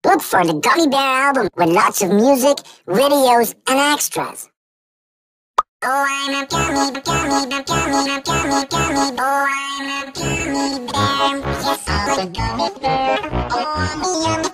Look for the Gummy Bear album with lots of music, videos, and extras. Oh, I'm a gummy bear. Oh, I'm a gummy bear. Yes, I'm a gummy bear. Oh, I'm a